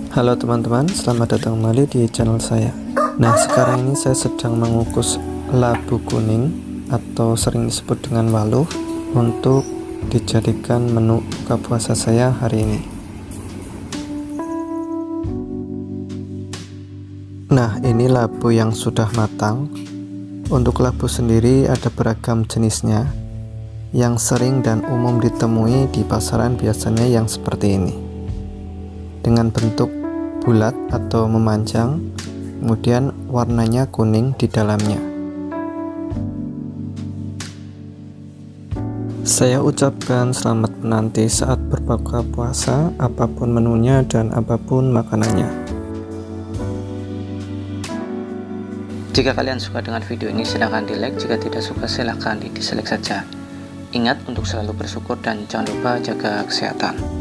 Halo teman-teman, selamat datang kembali di channel saya. Nah, sekarang ini saya sedang mengukus labu kuning atau sering disebut dengan waluh untuk dijadikan menu buka puasa saya hari ini. Nah, ini labu yang sudah matang. Untuk labu sendiri ada beragam jenisnya. Yang sering dan umum ditemui di pasaran biasanya yang seperti ini, dengan bentuk bulat atau memanjang, kemudian warnanya kuning di dalamnya. Saya ucapkan selamat menanti saat berbuka puasa, apapun menunya dan apapun makanannya. Jika kalian suka dengan video ini, silahkan di like. Jika tidak suka, silahkan di dislike saja. Ingat untuk selalu bersyukur dan jangan lupa jaga kesehatan.